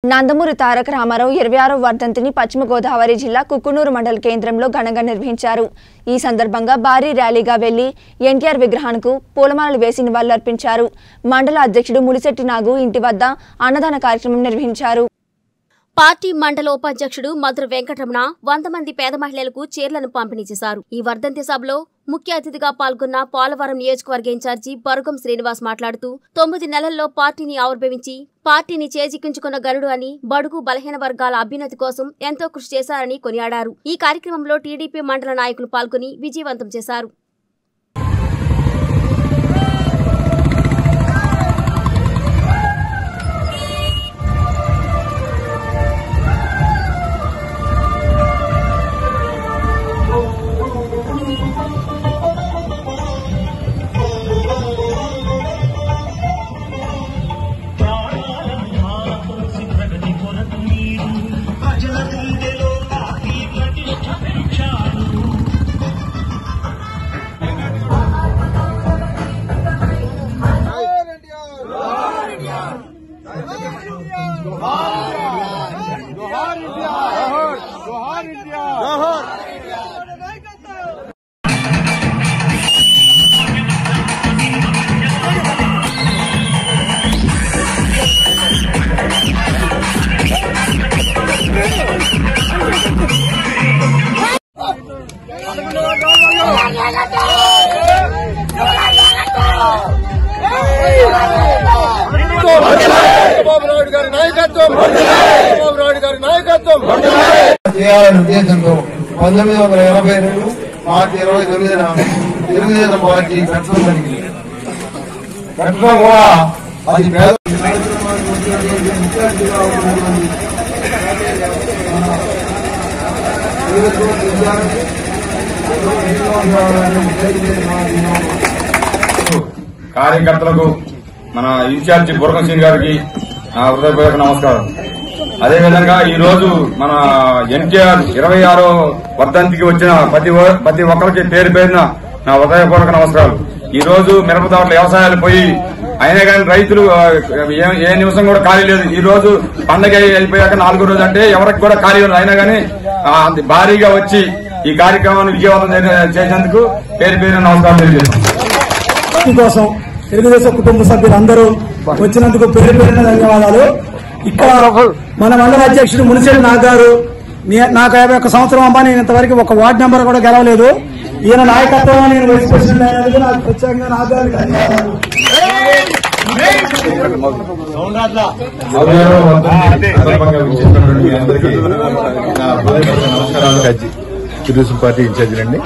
నందమూరి తారక రామారావు 26వ వర్ధంతిని పశ్చిమ గోదావరి జిల్లా కుక్కునూరు మండల కేంద్రంలో ఘనంగా నిర్వహించారు। ఈ సందర్భంగా భారీ ర్యాలీగా వెళ్లి ఎన్టీఆర్ విగ్రహానికి పూలమాలలు వేసి నివాళులర్పించారు। మండల అధ్యక్షుడు ములిశెట్టి నాగు ఇంటి వద్ద అన్నదాన కార్యక్రమం నిర్వహించారు। పార్టీ మండల ఉపాధ్యక్షుడు మధుర వెంకటరమణ 100 మంది పేద మహిళలకు చీరలను పంపిణీ చేశారు। ఈ వర్ధంతి సభలో ముఖ్య అతిథిగా పాల్గొన్న పోలవరం నియోజకవర్గ ఇన్ఛార్జి బరుగం శ్రీనివాస్ మాట్లాడుతూ 9 నెలల్లో పార్టీని ఆవిర్భవించి పార్టీని చేజిక్కించుకున్న గనుడు అని బడుగు బలహీన వర్గాల అభ్యున్నతి కోసం ఎంతో కృషి చేశారని కొనియాడారు। ఈ కార్యక్రమంలో టీడీపీ మండల నాయకులు పాల్గొని విజయవంతం చేశారు। చేయాలనే ఉద్దేశంతో 1982 మార్చి 29న తెలుగుదేశం పార్టీ కట్టడం జరిగింది। కట్టడం కూడా అది కార్యకర్తలకు మన ఇన్ఛార్జి బుర్గం సింగ్ గారికి హృదయపూర్వక నమస్కారం। అదేవిధంగా ఈ రోజు మన ఎన్టీఆర్ 26వ వర్ధంతికి వచ్చిన ప్రతి ఒక్కరికి పేరు పేరున నా హృదయపూర్వక నమస్కారాలు। ఈ రోజు మిరప తోటల వ్యవసాయాలు పోయి అయినా కానీ రైతులు ఏ నిమిషం కూడా ఖాళీ లేదు। ఈ రోజు పండగ అయిపోయాక 4వ రోజు అంటే ఎవరికి కూడా ఖాళీ లేదు, అయినా కానీ భారీగా వచ్చి ఈ కార్యక్రమాన్ని విజయవంతం చేసేందుకు పేరు పేరున నమస్కారం తెలియజేస్తాం। తెలుగుదేశం కుటుంబ సభ్యులందరూ వచ్చినందుకు పేరు పేరున ధన్యవాదాలు। ఇక్కడ మన మండల అధ్యక్షుడు ములిశెట్టి నాగ్ గారు, నాకు 51 సంవత్సరం అమ్మా, నేను ఇంతవరకు ఒక వార్డు నెంబర్ కూడా గెలవలేదు। ఈయన నాయకత్వం నేను వైస్ ప్రెసిడెంట్ అయినందుకు నాకు ప్రత్యేకంగా నాగ్ గారికి ధన్యవాదాలు। తెలుగుదేశం పార్టీ ఇన్ఛార్జి అండి।